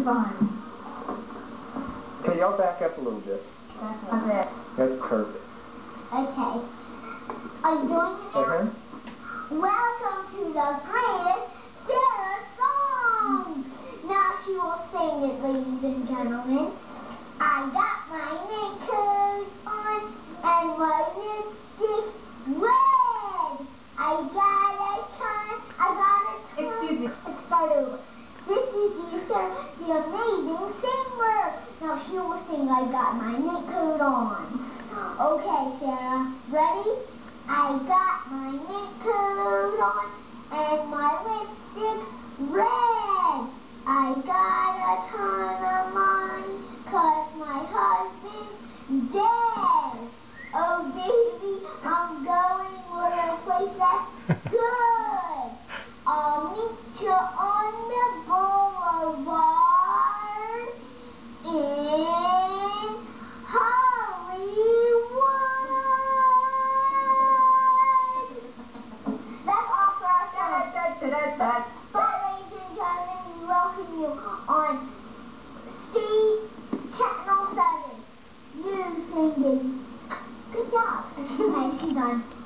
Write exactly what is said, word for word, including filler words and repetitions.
fun. Okay, y'all back up a little bit. How's that? That's perfect. Okay. Are you doing it now? Uh-huh. Welcome to the greatest Sarah song. Now she will sing it, ladies and gentlemen. I got my mink coat on and my lipstick red. I got a ton. I got a ton. Excuse me. Let's start over. This is the, the amazing singer. Now she will sing I got my mink coat on. Okay, Sarah. Ready? I got my mink coat on and my lipstick's red. I got a ton of money cause my husband's dead. Oh baby, I'm going where a place that's good. I'll meet you on the boulevard in Hollywood. That's all for our song. But ladies and gentlemen, we welcome you on Steve Channel seven. You singing. Good job. Okay, she's done.